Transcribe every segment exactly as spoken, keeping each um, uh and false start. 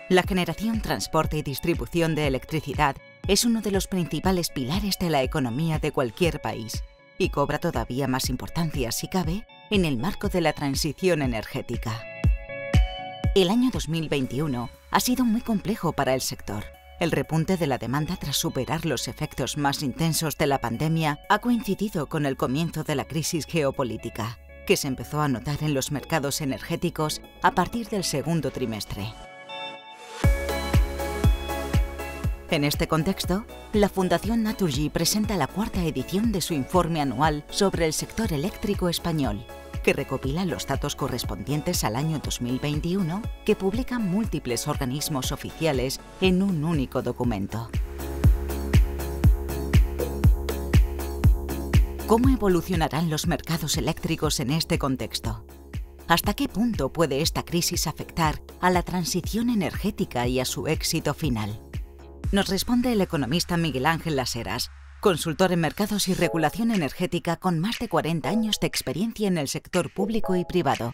La generación, transporte y distribución de electricidad es uno de los principales pilares de la economía de cualquier país y cobra todavía más importancia, si cabe, en el marco de la transición energética. El año dos mil veintiuno ha sido muy complejo para el sector. El repunte de la demanda tras superar los efectos más intensos de la pandemia ha coincidido con el comienzo de la crisis geopolítica, que se empezó a notar en los mercados energéticos a partir del segundo trimestre. En este contexto, la Fundación Naturgy presenta la cuarta edición de su informe anual sobre el sector eléctrico español, que recopila los datos correspondientes al año dos mil veintiuno que publican múltiples organismos oficiales en un único documento. ¿Cómo evolucionarán los mercados eléctricos en este contexto? ¿Hasta qué punto puede esta crisis afectar a la transición energética y a su éxito final? Nos responde el economista Miguel Ángel Las Heras, consultor en mercados y regulación energética con más de cuarenta años de experiencia en el sector público y privado.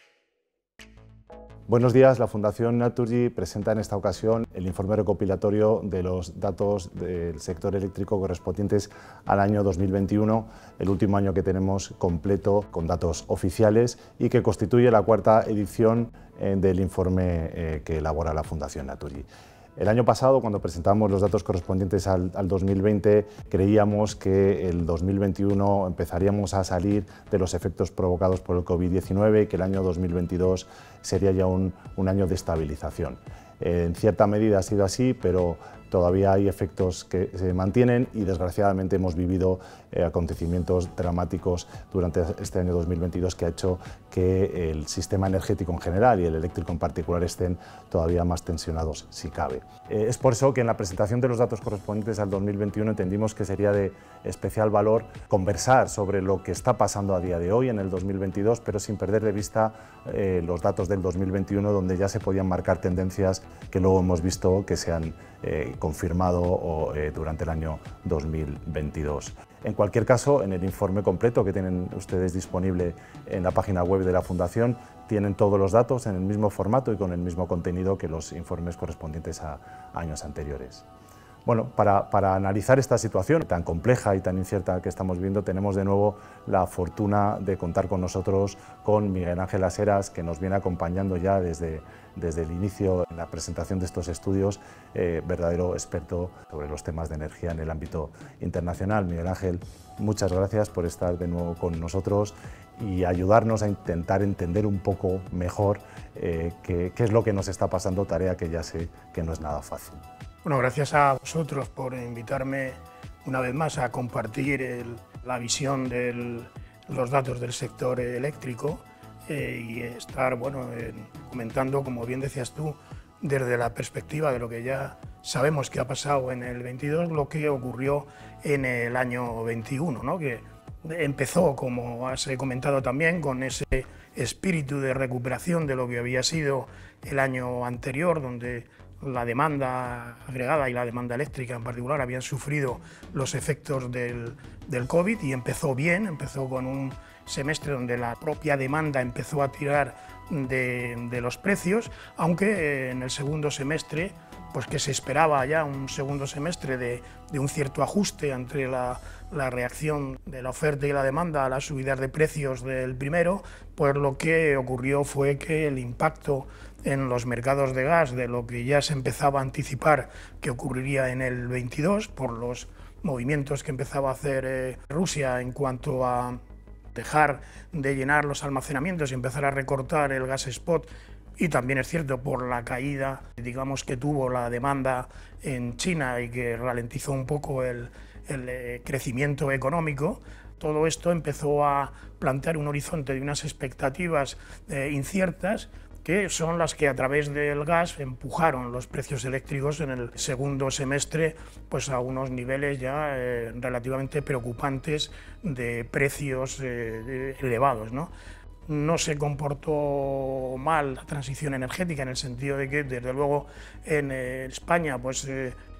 Buenos días, la Fundación Naturgy presenta en esta ocasión el informe recopilatorio de los datos del sector eléctrico correspondientes al año dos mil veintiuno, el último año que tenemos completo con datos oficiales y que constituye la cuarta edición eh, del informe eh, que elabora la Fundación Naturgy. El año pasado, cuando presentamos los datos correspondientes al, al dos mil veinte, creíamos que el dos mil veintiuno empezaríamos a salir de los efectos provocados por el COVID diecinueve y que el año dos mil veintidós sería ya un, un año de estabilización. Eh, en cierta medida ha sido así, pero todavía hay efectos que se mantienen y desgraciadamente hemos vivido eh, acontecimientos dramáticos durante este año dos mil veintidós que ha hecho que el sistema energético en general y el eléctrico en particular estén todavía más tensionados si cabe. Eh, es por eso que en la presentación de los datos correspondientes al dos mil veintiuno entendimos que sería de especial valor conversar sobre lo que está pasando a día de hoy en el dos mil veintidós, pero sin perder de vista eh, los datos del dos mil veintiuno, donde ya se podían marcar tendencias que luego hemos visto que se han eh, confirmado o, eh, durante el año dos mil veintidós. En cualquier caso, en el informe completo que tienen ustedes disponible en la página web de la Fundación, tienen todos los datos en el mismo formato y con el mismo contenido que los informes correspondientes a años anteriores. Bueno, para, para analizar esta situación tan compleja y tan incierta que estamos viendo, tenemos de nuevo la fortuna de contar con nosotros con Miguel Ángel Las Heras, que nos viene acompañando ya desde, desde el inicio en la presentación de estos estudios, eh, verdadero experto sobre los temas de energía en el ámbito internacional. Miguel Ángel, muchas gracias por estar de nuevo con nosotros y ayudarnos a intentar entender un poco mejor eh, qué, qué es lo que nos está pasando, tarea que ya sé que no es nada fácil. Bueno, gracias a vosotros por invitarme una vez más a compartir el, la visión de los datos del sector eléctrico eh, y estar bueno, eh, comentando, como bien decías tú, desde la perspectiva de lo que ya sabemos que ha pasado en el veintidós, lo que ocurrió en el año veintiuno, ¿no? Que empezó, como has comentado también, con ese espíritu de recuperación de lo que había sido el año anterior, donde la demanda agregada y la demanda eléctrica en particular habían sufrido los efectos del, del COVID y empezó bien, empezó con un semestre donde la propia demanda empezó a tirar de, de los precios, aunque en el segundo semestre, pues que se esperaba ya un segundo semestre de, de un cierto ajuste entre la, la reacción de la oferta y la demanda a las subidas de precios del primero, pues lo que ocurrió fue que el impacto en los mercados de gas de lo que ya se empezaba a anticipar que ocurriría en el veintidós por los movimientos que empezaba a hacer eh, Rusia en cuanto a dejar de llenar los almacenamientos y empezar a recortar el gas spot, y también es cierto por la caída, digamos, que tuvo la demanda en China y que ralentizó un poco el, el eh, crecimiento económico. Todo esto empezó a plantear un horizonte de unas expectativas eh, inciertas, que son las que a través del gas empujaron los precios eléctricos en el segundo semestre pues a unos niveles ya eh, relativamente preocupantes de precios eh, elevados, ¿no? No se comportó mal la transición energética en el sentido de que, desde luego, en eh, España pues, eh,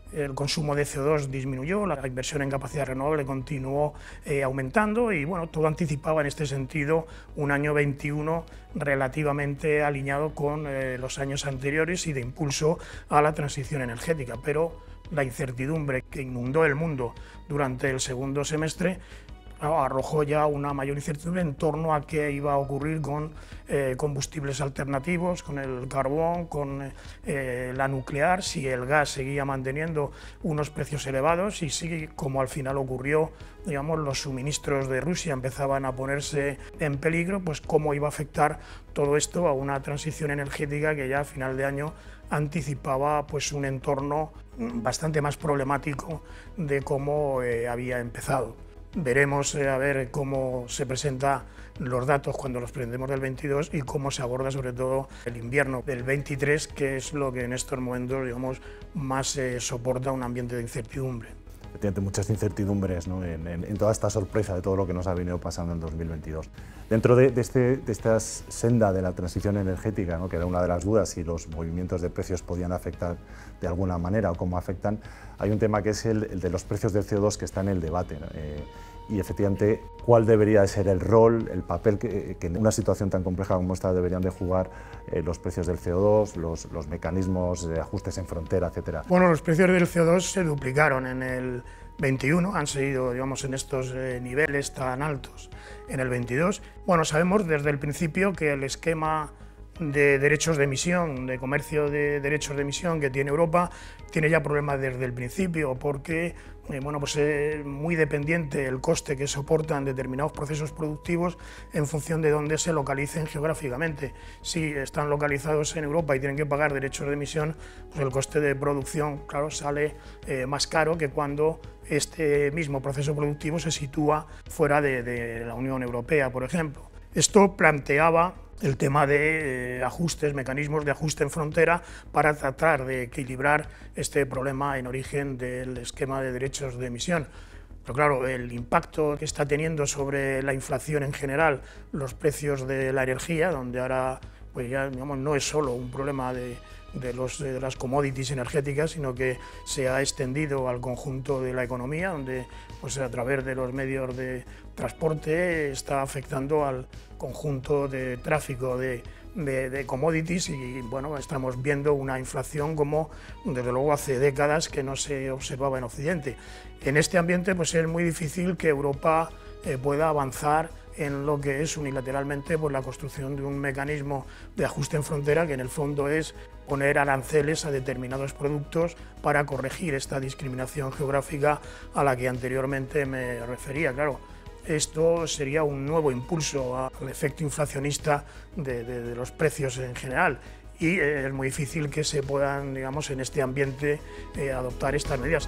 el consumo de C O dos disminuyó, la inversión en capacidad renovable continuó eh, aumentando y bueno, todo anticipaba en este sentido un año veintiuno relativamente alineado con eh, los años anteriores y de impulso a la transición energética, pero la incertidumbre que inundó el mundo durante el segundo semestre arrojó ya una mayor incertidumbre en torno a qué iba a ocurrir con eh, combustibles alternativos, con el carbón, con eh, la nuclear, si el gas seguía manteniendo unos precios elevados y si, como al final ocurrió, digamos, los suministros de Rusia empezaban a ponerse en peligro, pues cómo iba a afectar todo esto a una transición energética que ya a final de año anticipaba pues un entorno bastante más problemático de cómo eh, había empezado. Veremos eh, a ver cómo se presentan los datos cuando los presentemos del veintidós y cómo se aborda sobre todo el invierno del veintitrés, que es lo que en estos momentos, digamos, más eh, soporta un ambiente de incertidumbre. Tiene muchas incertidumbres, ¿no? en, en, en toda esta sorpresa de todo lo que nos ha venido pasando en dos mil veintidós. Dentro de, de, este, de esta senda de la transición energética, ¿no? que era una de las dudas si los movimientos de precios podían afectar de alguna manera o cómo afectan, hay un tema que es el, el de los precios del C O dos que está en el debate, ¿no? eh, y efectivamente cuál debería de ser el rol, el papel que, que en una situación tan compleja como esta deberían de jugar eh, los precios del C O dos, los, los mecanismos de ajustes en frontera, etcétera. Bueno, los precios del C O dos se duplicaron en el veintiuno, han seguido, digamos, en estos eh, niveles tan altos en el veintidós. Bueno, sabemos desde el principio que el esquema de derechos de emisión, de comercio de derechos de emisión que tiene Europa, tiene ya problemas desde el principio porque eh, bueno, pues es muy dependiente el coste que soportan determinados procesos productivos en función de dónde se localicen geográficamente. Si están localizados en Europa y tienen que pagar derechos de emisión, pues el coste de producción, claro, sale eh, más caro que cuando este mismo proceso productivo se sitúa fuera de, de la Unión Europea, por ejemplo. Esto planteaba el tema de eh, ajustes, mecanismos de ajuste en frontera para tratar de equilibrar este problema en origen del esquema de derechos de emisión. Pero claro, el impacto que está teniendo sobre la inflación en general, los precios de la energía, donde ahora pues ya, digamos, no es solo un problema de, de, los, de las commodities energéticas, sino que se ha extendido al conjunto de la economía, donde pues, a través de los medios de transporte está afectando al conjunto de tráfico de, de, de commodities y bueno, estamos viendo una inflación como desde luego hace décadas que no se observaba en Occidente. En este ambiente pues es muy difícil que Europa eh, pueda avanzar en lo que es unilateralmente pues, la construcción de un mecanismo de ajuste en frontera que en el fondo es poner aranceles a determinados productos para corregir esta discriminación geográfica a la que anteriormente me refería. Claro, esto sería un nuevo impulso al efecto inflacionista de, de, de los precios en general y es muy difícil que se puedan, digamos, en este ambiente eh, adoptar estas medidas.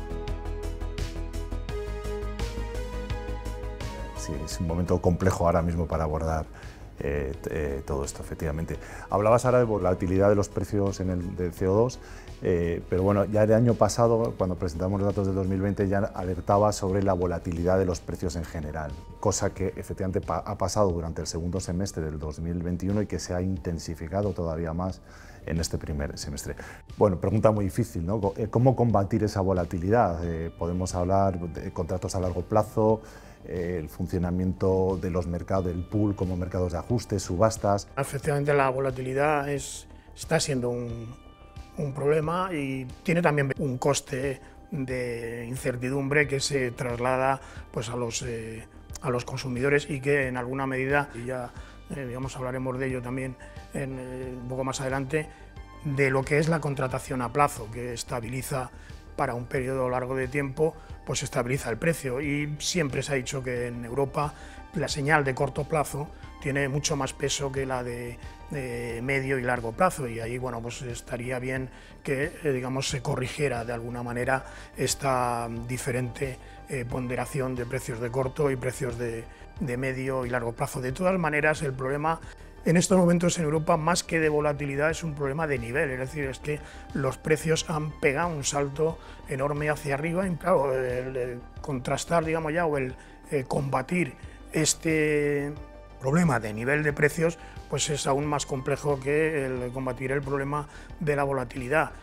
Sí, es un momento complejo ahora mismo para abordar eh, eh, todo esto, efectivamente. Hablabas ahora de volatilidad de los precios en el del C O dos, eh, pero bueno, ya el año pasado, cuando presentamos los datos del dos mil veinte, ya alertaba sobre la volatilidad de los precios en general, cosa que efectivamente pa ha pasado durante el segundo semestre del dos mil veintiuno y que se ha intensificado todavía más en este primer semestre. Bueno, pregunta muy difícil, ¿no? ¿Cómo combatir esa volatilidad? Eh, podemos hablar de contratos a largo plazo, eh, el funcionamiento de los mercados del pool como mercados de ajuste, subastas. Efectivamente, la volatilidad es, está siendo un, un problema y tiene también un coste de incertidumbre que se traslada pues, a, los, eh, a los consumidores y que en alguna medida, y ya eh, digamos, hablaremos de ello también en, eh, un poco más adelante, de lo que es la contratación a plazo, que estabiliza para un periodo largo de tiempo, pues estabiliza el precio. Y siempre se ha dicho que en Europa la señal de corto plazo tiene mucho más peso que la de, de medio y largo plazo, y ahí bueno, pues estaría bien que eh, digamos, se corrigiera de alguna manera esta diferente eh, ponderación de precios de corto y precios de, de medio y largo plazo. De todas maneras, el problema en estos momentos en Europa, más que de volatilidad, es un problema de nivel, es decir, es que los precios han pegado un salto enorme hacia arriba y claro, el, el contrastar, digamos ya, o el eh, combatir este problema de nivel de precios, pues es aún más complejo que el combatir el problema de la volatilidad.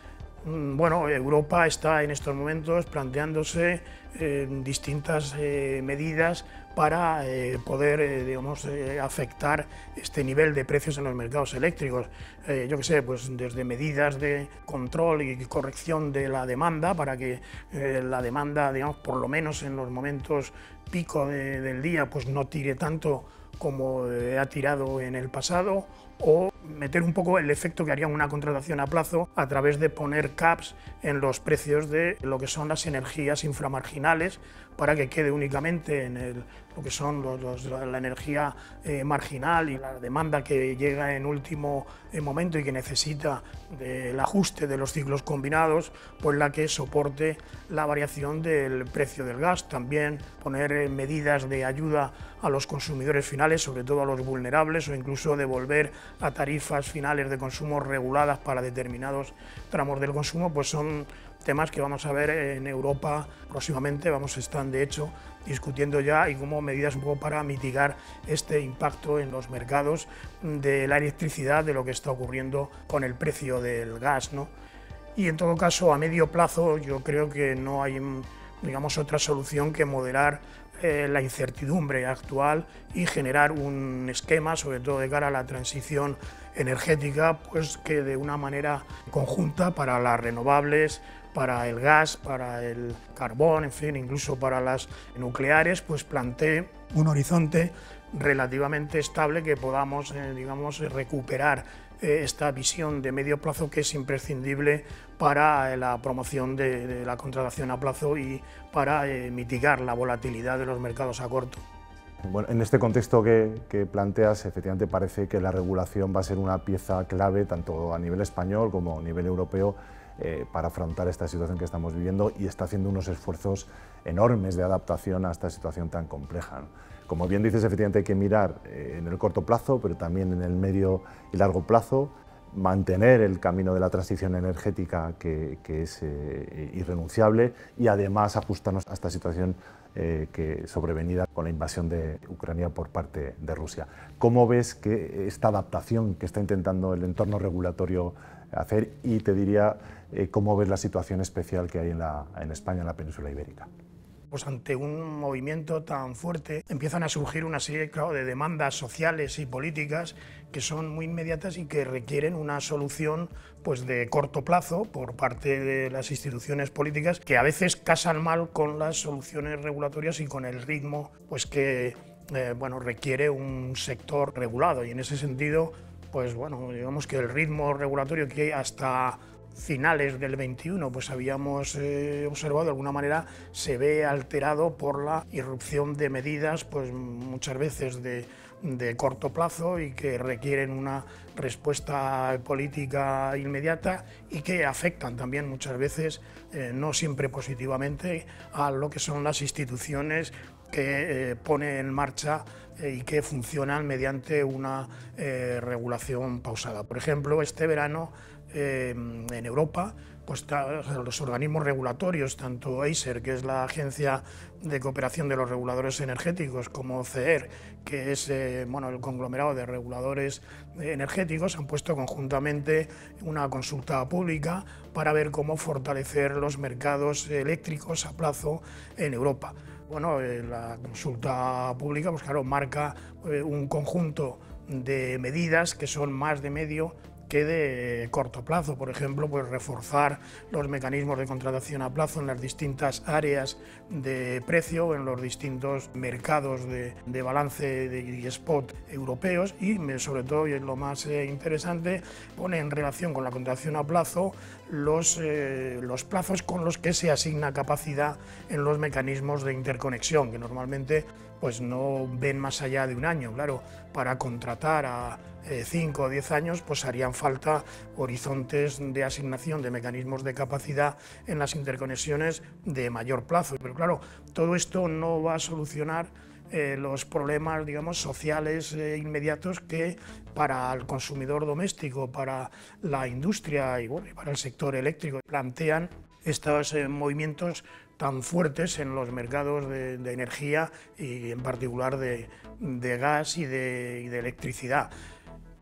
Bueno, Europa está en estos momentos planteándose eh, distintas eh, medidas para eh, poder eh, digamos, eh, afectar este nivel de precios en los mercados eléctricos. Eh, yo qué sé, pues desde medidas de control y corrección de la demanda para que eh, la demanda, digamos, por lo menos en los momentos pico de, del día, pues no tire tanto como eh, ha tirado en el pasado, o meter un poco el efecto que haría una contratación a plazo a través de poner caps en los precios de lo que son las energías inframarginales, para que quede únicamente en el, lo que son los, los, la energía eh, marginal y la demanda que llega en último eh, momento y que necesita del ajuste de los ciclos combinados, pues la que soporte la variación del precio del gas. También poner eh, medidas de ayuda a los consumidores finales, sobre todo a los vulnerables, o incluso devolver a tarifas finales de consumo reguladas para determinados tramos del consumo, pues son temas que vamos a ver en Europa próximamente. Vamos a estar, de hecho, discutiendo ya y como medidas un poco para mitigar este impacto en los mercados de la electricidad, de lo que está ocurriendo con el precio del gas, ¿no? Y en todo caso, a medio plazo, yo creo que no hay, digamos, otra solución que moderar eh, la incertidumbre actual y generar un esquema, sobre todo de cara a la transición energética, pues que de una manera conjunta para las renovables, para el gas, para el carbón, en fin, incluso para las nucleares, pues plantee un horizonte relativamente estable, que podamos, eh, digamos, recuperar eh, esta visión de medio plazo, que es imprescindible para eh, la promoción de, de la contratación a plazo y para eh, mitigar la volatilidad de los mercados a corto. Bueno, en este contexto que, que planteas, efectivamente parece que la regulación va a ser una pieza clave, tanto a nivel español como a nivel europeo, Eh, para afrontar esta situación que estamos viviendo, y está haciendo unos esfuerzos enormes de adaptación a esta situación tan compleja, ¿no? Como bien dices, efectivamente hay que mirar eh, en el corto plazo, pero también en el medio y largo plazo, mantener el camino de la transición energética, que, que es eh, irrenunciable, y además ajustarnos a esta situación eh, que sobrevenida con la invasión de Ucrania por parte de Rusia. ¿Cómo ves que esta adaptación que está intentando el entorno regulatorio hacer? Y te diría, eh, ¿cómo ves la situación especial que hay en, la, en España, en la península ibérica? Pues ante un movimiento tan fuerte empiezan a surgir una serie, claro, de demandas sociales y políticas que son muy inmediatas y que requieren una solución, pues, de corto plazo por parte de las instituciones políticas, que a veces casan mal con las soluciones regulatorias y con el ritmo, pues, que eh, bueno, requiere un sector regulado. Y en ese sentido, pues bueno, digamos que el ritmo regulatorio que hasta finales del veintiuno pues habíamos eh, observado, de alguna manera se ve alterado por la irrupción de medidas, pues muchas veces de, de corto plazo, y que requieren una respuesta política inmediata y que afectan también muchas veces, eh, no siempre positivamente, a lo que son las instituciones que eh, pone en marcha eh, y que funcionan mediante una eh, regulación pausada. Por ejemplo, este verano eh, en Europa, pues los organismos regulatorios, tanto ACER, que es la Agencia de Cooperación de los Reguladores Energéticos, como C E R, que es eh, bueno, el conglomerado de reguladores energéticos, han puesto conjuntamente una consulta pública para ver cómo fortalecer los mercados eléctricos a plazo en Europa. Bueno, eh, la consulta pública, pues claro, marca eh, un conjunto de medidas que son más de medio que de corto plazo. Por ejemplo, pues reforzar los mecanismos de contratación a plazo en las distintas áreas de precio, en los distintos mercados de, de balance de, y spot europeos, y sobre todo, y es lo más eh, interesante, pone en relación con la contratación a plazo los, eh, los plazos con los que se asigna capacidad en los mecanismos de interconexión, que normalmente pues no ven más allá de un año. Claro, para contratar a cinco o diez años, pues harían falta horizontes de asignación de mecanismos de capacidad en las interconexiones de mayor plazo. Pero claro, todo esto no va a solucionar eh, los problemas, digamos, sociales eh, inmediatos que para el consumidor doméstico, para la industria y, bueno, y para el sector eléctrico plantean estos eh, movimientos tan fuertes en los mercados de, de energía, y en particular de, de gas y de, y de electricidad.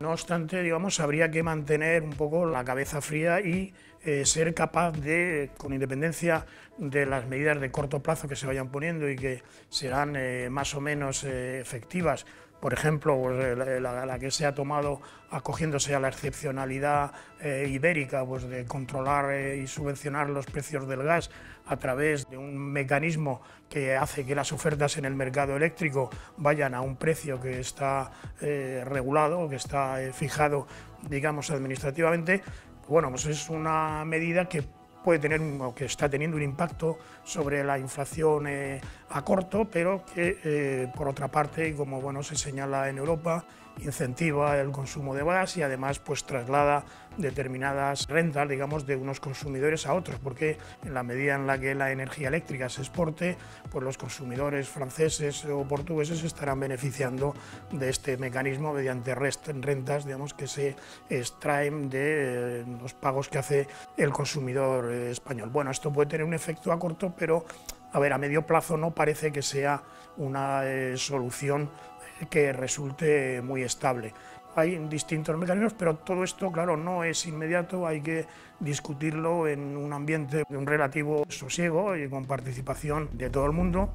No obstante, digamos, habría que mantener un poco la cabeza fría y eh, ser capaz de, con independencia de las medidas de corto plazo que se vayan poniendo y que serán eh, más o menos eh, efectivas, por ejemplo, pues, la, la que se ha tomado acogiéndose a la excepcionalidad eh, ibérica, pues, de controlar eh, y subvencionar los precios del gas a través de un mecanismo que hace que las ofertas en el mercado eléctrico vayan a un precio que está eh, regulado, que está eh, fijado, digamos, administrativamente. Bueno, pues es una medida que puede tener o que está teniendo un impacto sobre la inflación eh, a corto, pero que eh, por otra parte, y como bueno se señala en Europa, incentiva el consumo de gas y además pues traslada determinadas rentas, digamos, de unos consumidores a otros, porque en la medida en la que la energía eléctrica se exporte, pues los consumidores franceses o portugueses estarán beneficiando de este mecanismo mediante rentas, digamos, que se extraen de eh, los pagos que hace el consumidor eh, español. Bueno, esto puede tener un efecto a corto, pero a ver, a medio plazo no parece que sea una eh, solución que resulte muy estable. Hay distintos mecanismos, pero todo esto, claro, no es inmediato, hay que discutirlo en un ambiente de un relativo sosiego y con participación de todo el mundo.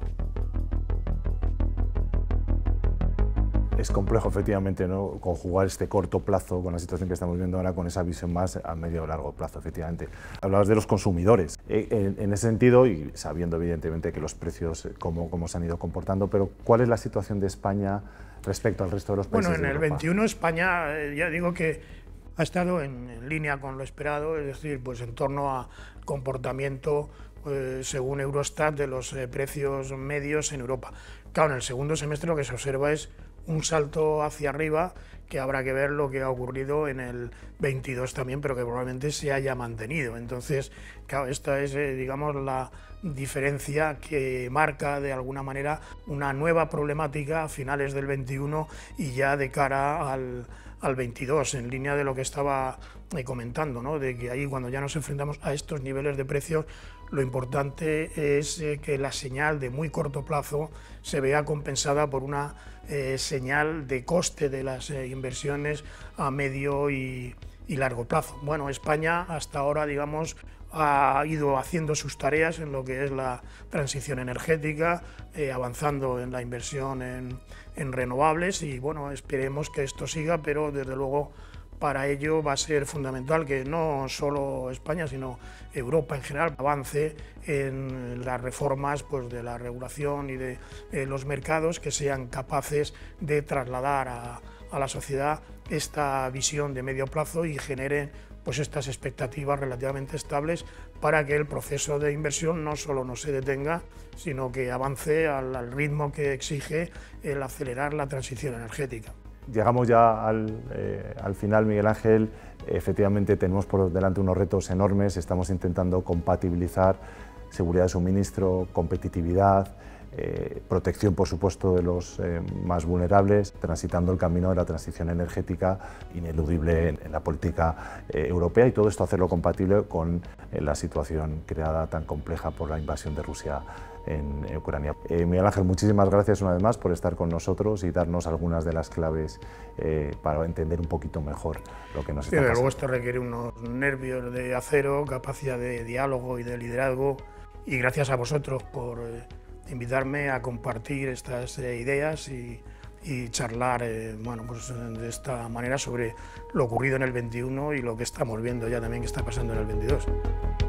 Es complejo, efectivamente, ¿no?, conjugar este corto plazo con la situación que estamos viendo ahora con esa visión más a medio o largo plazo, efectivamente. Hablabas de los consumidores. En, en ese sentido, y sabiendo evidentemente que los precios, cómo, cómo se han ido comportando, pero ¿cuál es la situación de España respecto al resto de los países Bueno, en de el Europa? veintiuno España, eh, ya digo que ha estado en, en línea con lo esperado, es decir, pues en torno a comportamiento, eh, según Eurostat, de los eh, precios medios en Europa. Claro, en el segundo semestre lo que se observa es un salto hacia arriba, que habrá que ver lo que ha ocurrido en el veintidós también, pero que probablemente se haya mantenido. Entonces, claro, esta es, eh, digamos, la diferencia que marca de alguna manera una nueva problemática a finales del veintiuno y ya de cara al, al veintidós, en línea de lo que estaba eh, comentando, ¿no?, de que ahí cuando ya nos enfrentamos a estos niveles de precios, lo importante es eh, que la señal de muy corto plazo se vea compensada por una eh, señal de coste de las eh, inversiones a medio y, y largo plazo. Bueno, España hasta ahora, digamos, ha ido haciendo sus tareas en lo que es la transición energética, eh, avanzando en la inversión en, en renovables y bueno, esperemos que esto siga, pero desde luego para ello va a ser fundamental que no solo España, sino Europa en general avance en las reformas, pues, de la regulación y de eh, los mercados, que sean capaces de trasladar a, a la sociedad esta visión de medio plazo y generen pues estas expectativas relativamente estables para que el proceso de inversión no solo no se detenga, sino que avance al, al ritmo que exige el acelerar la transición energética. Llegamos ya al, eh, al final, Miguel Ángel. Efectivamente tenemos por delante unos retos enormes, estamos intentando compatibilizar seguridad de suministro, competitividad, eh, protección, por supuesto, de los eh, más vulnerables, transitando el camino de la transición energética ineludible en, en la política eh, europea, y todo esto hacerlo compatible con eh, la situación creada tan compleja por la invasión de Rusia en Ucrania. Eh, Miguel Ángel, muchísimas gracias una vez más por estar con nosotros y darnos algunas de las claves eh, para entender un poquito mejor lo que nos sí, está pasando. Luego esto requiere unos nervios de acero, capacidad de diálogo y de liderazgo, y gracias a vosotros por eh, invitarme a compartir estas eh, ideas y, y charlar eh, bueno, pues, de esta manera sobre lo ocurrido en el veintiuno y lo que estamos viendo ya también que está pasando en el veintidós.